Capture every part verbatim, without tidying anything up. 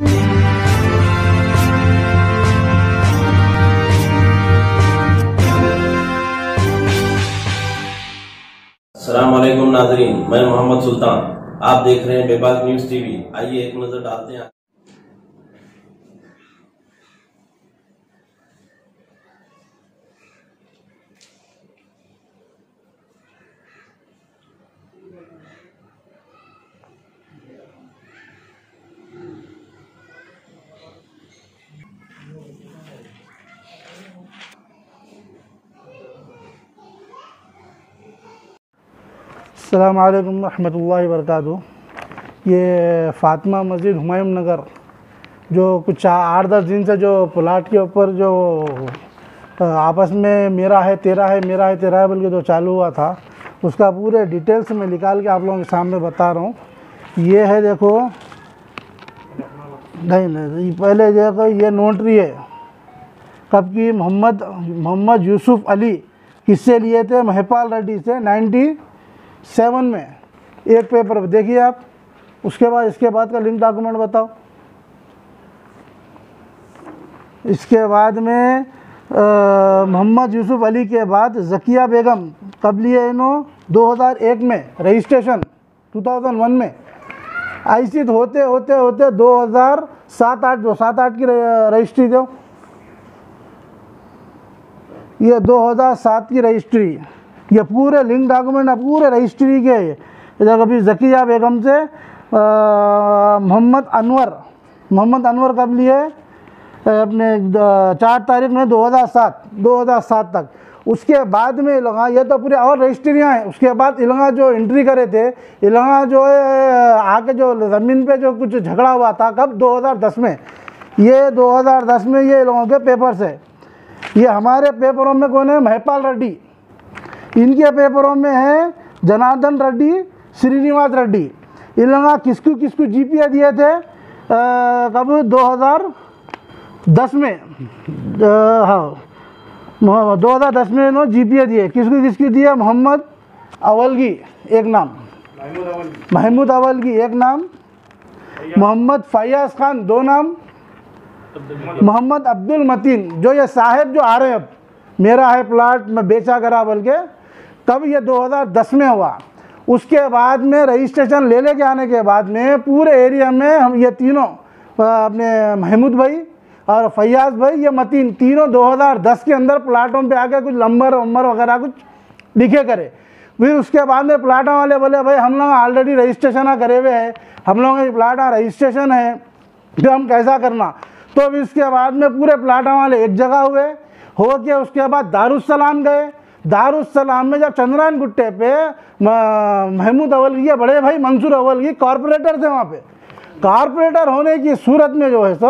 अस्सलामुअलैकुम नाज़रीन, मैं मोहम्मद सुल्तान, आप देख रहे हैं बेबाक न्यूज टीवी। आइए एक नजर डालते हैं। अस्सलाम वालेकुम रहमतुल्लाहि व बरकातुहू। ये फ़ातिमा मस्जिद हुमायूं नगर जो कुछ आठ दस दिन से जो प्लाट के ऊपर जो आपस में मेरा है तेरा है मेरा है तेरा है बोल के जो चालू हुआ था, उसका पूरे डिटेल्स में निकाल के आप लोगों के सामने बता रहा हूँ। ये है देखो, नहीं नहीं पहले देखो, ये नोटरी है कब की, मोहम्मद मोहम्मद यूसुफ अली किससे लिए थे, महिपाल रेड्डी से नाइन्टी सेवन में एक पेपर देखिए आप। उसके बाद इसके बाद का लिंक डॉक्यूमेंट बताओ। इसके बाद में मोहम्मद यूसुफ अली के बाद ज़किया बेगम कब लिए इन्हों, दो हज़ार एक में रजिस्ट्रेशन, दो हज़ार एक में ऐसी होते होते होते दो हज़ार सात आठ जो सात आठ की रजिस्ट्री दो, ये दो हज़ार सात की रजिस्ट्री, ये पूरे लिंक डॉक्यूमेंट है पूरे रजिस्ट्री के। इधर कभी ज़किया बेगम से मोहम्मद अनवर मोहम्मद अनवर कब लिए, अपने चार तारीख में दो हज़ार सात दो हज़ार सात तक। उसके बाद में इलंगा, ये तो पूरे और रजिस्ट्रियाँ हैं। उसके बाद इलंगा जो एंट्री करे थे, इलंगा जो है आके जो ज़मीन पे जो कुछ झगड़ा हुआ था कब, दो हज़ार दस में। ये दो हज़ार दस में ये लोगों के पेपर्स है। ये हमारे पेपरों में कौन है, महिपाल रेड्डी। इनके पेपरों में है जनार्दन रेड्डी, श्रीनिवास रेड्डी। इन लोगों किसको किसको जीपीए दिए थे कब, दो हज़ार दस में, हाँ दो हज़ार दस में इन्होंने जीपीए दिए। किसको किसको दिए, मोहम्मद अवलगी एक नाम, महमूद अवलगी एक नाम, मोहम्मद फैयाज खान दो नाम, मोहम्मद अब्दुल मतीन जो ये साहेब जो आ रहे हैं अब, मेरा है प्लाट मैं बेचा करा बोल के, तब ये दो हज़ार दस में हुआ। उसके बाद में रजिस्ट्रेशन ले लेके आने के बाद में पूरे एरिया में हम ये तीनों अपने महमूद भाई और फैयाज भाई, ये मतीन तीनों दो हज़ार दस के अंदर प्लाटों पे आके कुछ लंबर वम्बर वगैरह कुछ लिखे करे। फिर उसके बाद में प्लाटों वाले बोले भाई हम लोग ऑलरेडी रजिस्ट्रेशन करे हुए हैं, हम लोगों के प्लाट रजिस्ट्रेशन है, फिर हम कैसा करना। तो फिर उसके बाद में पूरे प्लाटों वाले एक जगह हुए, हो के उसके बाद दारुस्सलाम गए। दारुस्सलाम में जब चंद्रायन गुट्टे पे महमूद अवलगी के बड़े भाई मंसूर अवलगी कॉरपोरेटर थे, वहाँ पे कॉरपोरेटर होने की सूरत में जो है सो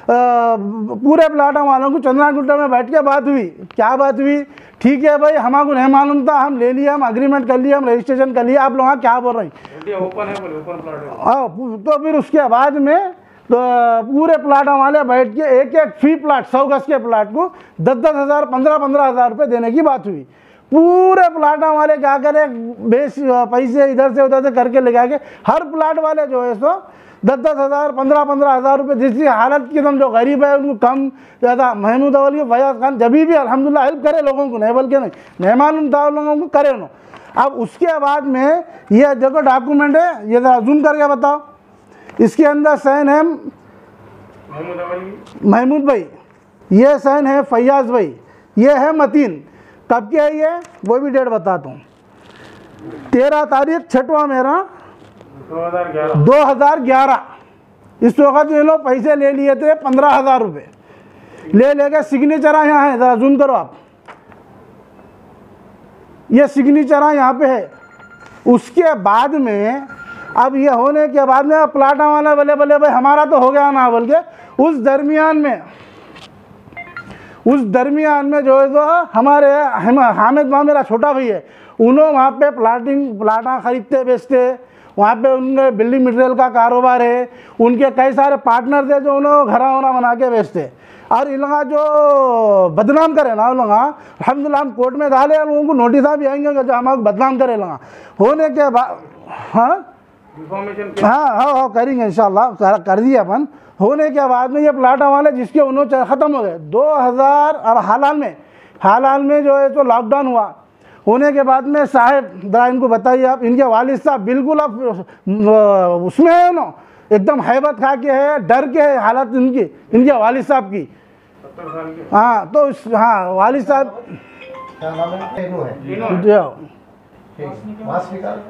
पूरे प्लाटों वालों को चंद्रायन गुट्टे में बैठ के बात हुई। क्या बात हुई, ठीक है भाई हमको नहीं मालूम था, हम ले लिया, हम अग्रीमेंट कर लिया, हम रजिस्ट्रेशन कर लिया, आप लोग क्या बोल रहे हैं, ओपन है बोले, ओपन प्लाट है। तो फिर उसके बाद में तो पूरे प्लाटों वाले बैठ के एक एक फी प्लाट सौ गज के प्लाट को दस दस हज़ार पंद्रह पंद्रह हज़ार रुपये देने की बात हुई। पूरे प्लाटों वाले क्या करे, बेस पैसे इधर से उधर से करके ले के हर प्लाट वाले जो है सो दस दस हज़ार पंद्रह पंद्रह हज़ार रुपये, जिसकी हालत की एकदम जो गरीब है उनको कम ज़्यादा। महमूद अवलगी फैयाज खान जब भी अल्हम्दुलिल्लाह हेल्प करे लोगों को, नहीं बल्कि नहीं नहीं मालूम था उन लोगों को करे नो। अब उसके बाद में ये देखो डॉक्यूमेंट है, ये ज़रा जूम करके बताओ। इसके अंदर साइन है महमूद भाई, ये साइन है फैयाज भाई, ये है मतीन। कब के है ये, वो भी डेट बताता हूँ। तेरह तारीख छठवां मेरा दो हज़ार ग्यारह। इस वक्त ये लोग पैसे ले लिए थे पंद्रह हज़ार रुपये, ले लेके सिग्नेचर यहाँ है, ज़रा जूम करो आप, ये सिग्नेचर यहाँ पे है। उसके बाद में अब ये होने के बाद में प्लाटा वाला बोले बोले भाई हमारा तो हो गया ना बोल के, उस दरमियान में उस दरमियान में जो है तो हमारे हामिद भाई मेरा छोटा भाई है, उन्होंने वहाँ पे प्लाटिंग प्लाटा खरीदते बेचते, वहाँ पे उनके बिल्डिंग मटेरियल का कारोबार है, उनके कई सारे पार्टनर थे जो उन्होंने घरा वरा बना के बेचते। और इन लोग जो बदनाम करे ना, लोग अल्हम्दुलिल्लाह हम कोर्ट में डाले, लोगों को नोटिस भी आएंगे जो हमारे बदनाम करे लगा होने के बाद। हाँ हाँ हाँ हाँ करेंगे इंशाल्लाह, कर, कर दिया अपन। होने के बाद में ये प्लाट वाले जिसके उन्होंने ख़त्म हो गए दो हज़ार और हाल हाल में हाल हाल में जो है तो लॉकडाउन हुआ, होने के बाद में साहब जरा इनको बताइए आप, इनके वालिद साहब बिल्कुल अब उसमें है ना, एकदम हैबत खा के है, डर के है हालत इनकी, इनके वालिद साहब की। हाँ तो इस हाँ वालिद साहब क्या नाम है? इनो है। जो ठीक, मास्क निकाल।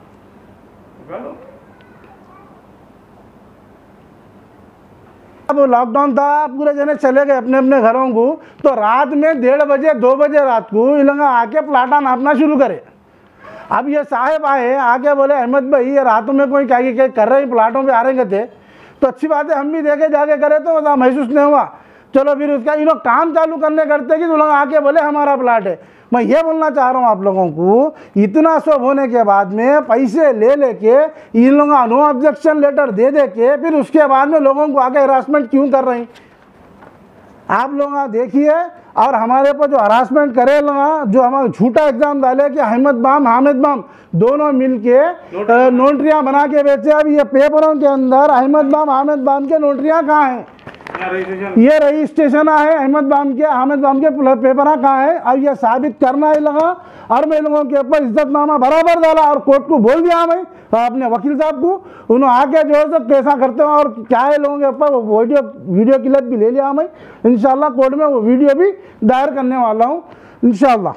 अब लॉकडाउन था, पूरे जने चले गए अपने अपने घरों को, तो रात में डेढ़ बजे दो बजे रात को इन लोग आके प्लाटा नापना शुरू करे। अब ये साहब आए आके बोले अहमद भाई ये रातों में कोई क्या क्या कर रहे हैं, प्लाटों पे आ रहे थे, तो अच्छी बात है हम भी देखे जाके करे तो वहाँ महसूस नहीं हुआ। चलो फिर उसका इन लोग काम चालू करने करते कि तो लोग आके बोले हमारा प्लाट है। मैं ये बोलना चाह रहा हूँ आप लोगों को, इतना सब होने के बाद में पैसे ले लेके इन लोगों नो ऑब्जेक्शन लेटर दे दे के फिर उसके बाद में लोगों को आगे हरासमेंट क्यों कर रही आप लोग देखिए। और हमारे पर जो हरासमेंट करे लोग, जो हमारा झूठा एग्जाम डाले कि अहमद बाम हामिद बाम दोनों मिलके नोटरियाँ बना के बेचे। अब ये पेपरों के अंदर अहमद बाम हामिद बाम के नोटरियाँ कहाँ हैं? ये रजिस्ट्रेशन है अहमद बाम के हामिद बाम के पेपर कहाँ है? अब ये साबित करना ही लगा और मैं लोगों के ऊपर इज्जतनामा बराबर डाला और कोर्ट को बोल दिया मैं अपने वकील साहब को, उन्होंने आके जो है सब कैसा करते हो और क्या है लोगों के ऊपर वीडियो वीडियो क्लिप भी ले लिया मैं। इंशाल्लाह कोर्ट में वो वीडियो भी दायर करने वाला हूँ इंशाल्लाह।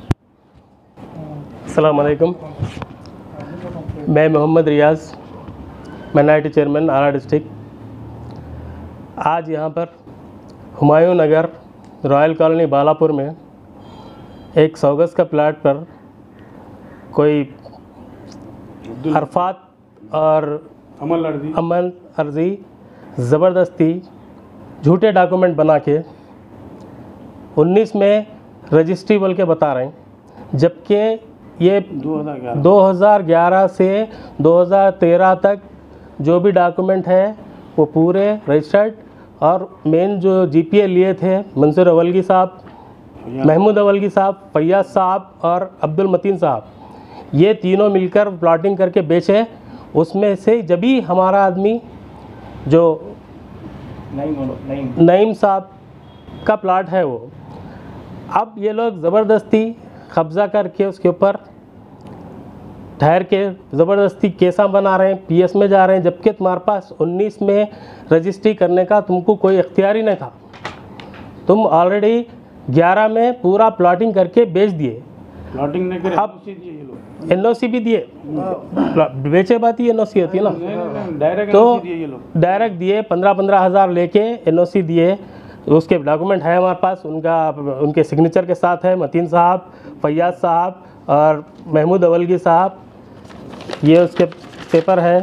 अस्सलाम वालेकुम, मैं Mohammed Riyaz, minority chairman Ara district. आज यहाँ पर हुमायूं नगर रॉयल कॉलोनी बालापुर में एक सौ गज का प्लाट पर कोई अरफात और अमल अर्जी अमल अर्जी ज़बरदस्ती झूठे डॉक्यूमेंट बना के उन्नीस में रजिस्ट्री बोल के बता रहे हैं, जबकि ये दो हज़ार ग्यारह से दो हज़ार तेरह तक जो भी डॉक्यूमेंट है वो पूरे रजिस्टर्ड। और मेन जो जीपीए लिए थे मंसूर अवलगी साहब, महमूद अवलगी साहब, फैयाज साहब और अब्दुल मतीन साहब, ये तीनों मिलकर प्लॉटिंग करके बेचे। उसमें से जब भी हमारा आदमी जो नईम साहब का प्लाट है वो, अब ये लोग ज़बरदस्ती कब्ज़ा करके उसके ऊपर ठहर के ज़बरदस्ती केसा बना रहे हैं, पीएस में जा रहे हैं, जबकि तुम्हारे पास उन्नीस में रजिस्ट्री करने का तुमको कोई इख्तियार ही नहीं था। तुम ऑलरेडी ग्यारह में पूरा प्लॉटिंग करके बेच दिए। प्लॉटिंग नहीं करे, अब एनओसी भी दिए, बेचे बात ही एनओसी होती है ना, डायरेक्ट तो दिए ये लोग, डायरेक्ट दिए पंद्रह पंद्रह हज़ार लेके एनओसी दिए। उसके डॉक्यूमेंट है हमारे पास, उनका उनके सिग्नेचर के साथ है, मतीन साहब, फैयाज साहब और महमूद अवलगी साहब, ये उसके पेपर है।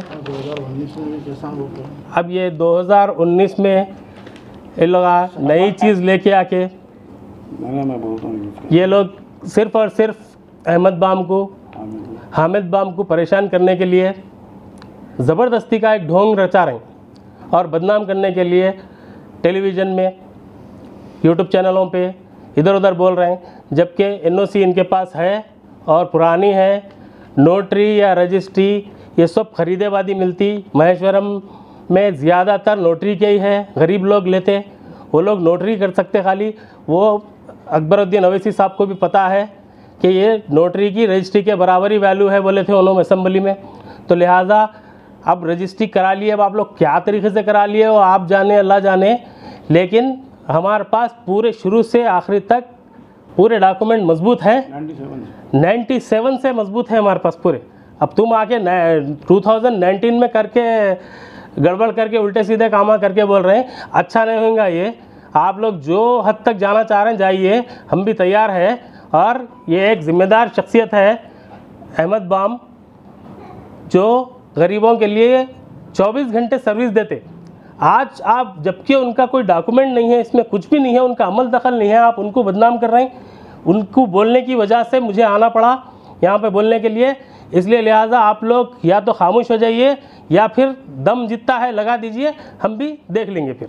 अब ये दो हज़ार उन्नीस में ये लोग नई चीज़ लेके आके मैं बोलता हूँ ये लोग सिर्फ़ और सिर्फ अहमद बाम को हामिद बाम को परेशान करने के लिए ज़बरदस्ती का एक ढोंग रचा रहे हैं और बदनाम करने के लिए टेलीविज़न में, यूट्यूब चैनलों पे इधर उधर बोल रहे हैं, जबकि एनओसी इनके पास है और पुरानी है। नोटरी या रजिस्ट्री ये सब खरीदेबादी मिलती महेश्वरम में ज़्यादातर नोटरी के ही है, गरीब लोग लेते, वो लोग नोटरी कर सकते खाली। वो अकबरुद्दीन अवैसी साहब को भी पता है कि ये नोटरी की रजिस्ट्री के बराबर ही वैल्यू है बोले थे उन्होंने असेंबली में। तो लिहाजा अब रजिस्ट्री करा लिए, अब आप लोग क्या तरीके से करा लिए हो आप जाने, अल्लाह जाने, लेकिन हमारे पास पूरे शुरू से आखिरी तक पूरे डॉक्यूमेंट मजबूत है, सत्तानवे से मजबूत है हमारे पास पूरे। अब तुम आके दो हज़ार उन्नीस में करके गड़बड़ करके उल्टे सीधे कामा करके बोल रहे हैं, अच्छा नहीं होगा ये। आप लोग जो हद तक जाना चाह रहे हैं जाइए, हम भी तैयार है। और ये एक ज़िम्मेदार शख्सियत है अहमद बाम, जो गरीबों के लिए चौबीस घंटे सर्विस देते। आज आप जबकि उनका कोई डॉक्यूमेंट नहीं है, इसमें कुछ भी नहीं है, उनका अमल दखल नहीं है, आप उनको बदनाम कर रहे हैं। उनको बोलने की वजह से मुझे आना पड़ा यहाँ पे बोलने के लिए, इसलिए लिहाजा आप लोग या तो खामोश हो जाइए या फिर दम जितना है लगा दीजिए, हम भी देख लेंगे फिर।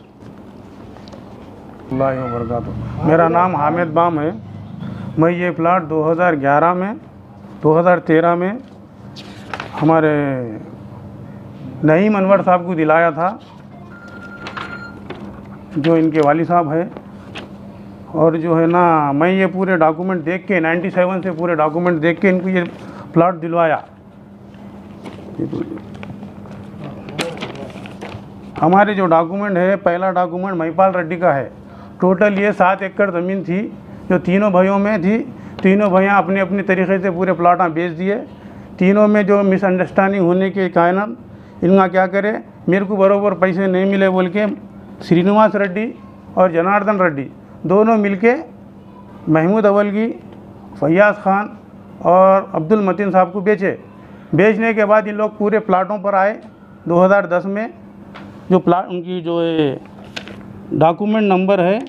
मेरा नाम हामिद बाम है। मैं ये प्लाट दो हज़ार ग्यारह में दो हज़ार तेरह में हमारे नईम अनवर साहब को दिलाया था, जो इनके वाली साहब है। और जो है ना, मैं ये पूरे डॉक्यूमेंट देख के सत्तानवे से पूरे डॉक्यूमेंट देख के इनको ये प्लॉट दिलवाया। हमारे जो डॉक्यूमेंट है, पहला डॉक्यूमेंट महिपाल रेड्डी का है। टोटल ये सात एकड़ ज़मीन थी जो तीनों भाइयों में थी। तीनों भैया अपने अपने तरीके से पूरे प्लाटा बेच दिए। तीनों में जो मिसअंडरस्टैंडिंग होने के कारण इनका क्या करे, मेरे को बराबर पैसे नहीं मिले बोल के श्रीनिवास रेड्डी और जनार्दन रेड्डी दोनों मिलके महमूद अवलगी, फैयाज़ खान और अब्दुल मतीन साहब को बेचे। बेचने के बाद इन लोग पूरे प्लाटों पर आए दो हज़ार दस में। जो प्लाट उनकी जो डॉक्यूमेंट नंबर है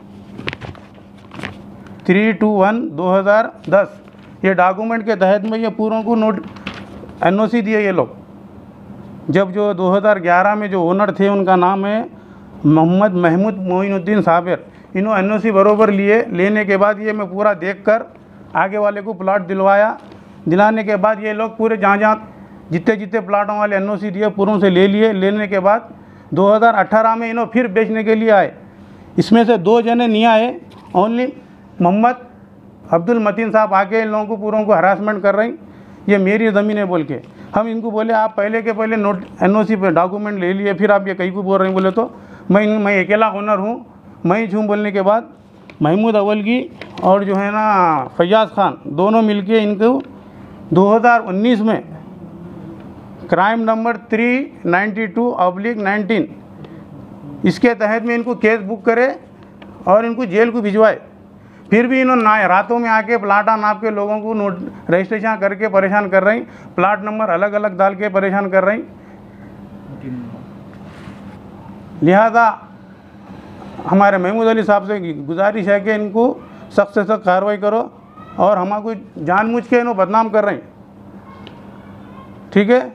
थ्री टू वन दो हज़ार दस, ये डॉक्यूमेंट के तहत में ये पूरों को नोट एन ओ सी दिए ये लोग। जब जो दो हज़ार ग्यारह में जो ओनर थे उनका नाम है मोहम्मद महमूद मोइनुद्दीन साबिर, इन्हों एन ओ सी बरोबर लिए। लेने के बाद ये मैं पूरा देखकर आगे वाले को प्लाट दिलवाया। दिलाने के बाद ये लोग पूरे जहाँ जहाँ जितने जितने प्लाटों वाले एन ओ सी दिए पूरों से ले लिए। लेने के बाद दो हज़ार अठारह में इन्हों फिर बेचने के लिए आए। इसमें से दो जने नहीं आए, ओनली मोहम्मद अब्दुल मतीन साहब आके इन लोगों को पूरों को हरासमेंट कर रही, ये मेरी ज़मीन है बोल के। हम इनको बोले आप पहले के पहले नोट एन ओ सी पे डॉक्यूमेंट ले लिए, फिर आप ये कहीं को बोल रहे हैं। बोले तो मैं मैं अकेला ओनर हूँ, मैं ही झूम। बोलने के बाद महमूद अवलगी और जो है ना फैयाज़ खान दोनों मिलके इनको दो हज़ार उन्नीस में crime number three ninety two oblique nineteen इसके तहत में इनको केस बुक करे और इनको जेल को भिजवाए। फिर भी इन्होंने ना रातों में आके प्लाटा नाप के लोगों को नोट रजिस्ट्रेशन करके परेशान कर रही, प्लाट नंबर अलग अलग डाल के परेशान कर रही। लिहाजा हमारे महमूद अली साहब से गुजारिश है कि इनको सख्त से सख्त कार्रवाई करो और हमारे को जानबूझ के इन्हों बदनाम कर रहे हैं। ठीक है,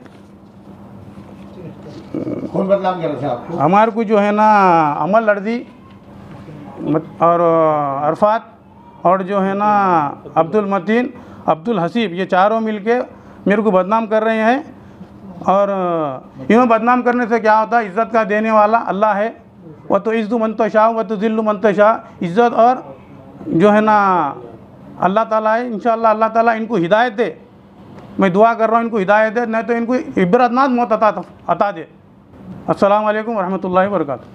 कौन बदनाम कर रहे थे आपको? हमारे को जो है ना अमल लर्दी और अरफात और जो है ना अब्दुल मतीन, अब्दुल हसीब, ये चारों मिलके मेरे को बदनाम कर रहे हैं। और इन्हों बदनाम करने से क्या होता है, इज़्ज़त का देने वाला अल्लाह है। वह तो इज़्ज़ु मंतशा व तो ज़िल्लु मंतशा, इज़्ज़त और जो है ना अल्लाह ताला है। इंशाअल्लाह अल्लाह ताला इनको हिदायत दे। मैं दुआ कर रहा हूँ इनको हिदायत दे, नहीं तो इनको इबरतनाक मौत अता अता दे। अस्सलाम वालेकुम रहमतुल्लाहि व बरकातहू।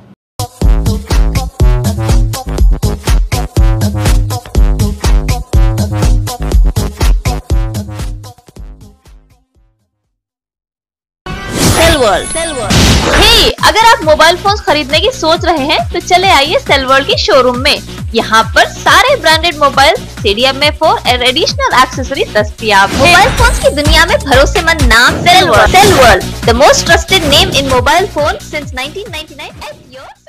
सेलवर्ल्ड। हे, अगर आप मोबाइल फोन खरीदने की सोच रहे हैं तो चले आइए सेलवर्ल्ड के शोरूम में। यहाँ पर सारे branded mobile, C D M A four और एडिशनल एक्सेसरीज दस्तयाब है। मोबाइल फोन्स की दुनिया में भरोसेमंद नाम Cellworld. Cellworld, the most trusted name in mobile phone since nineteen ninety nine at your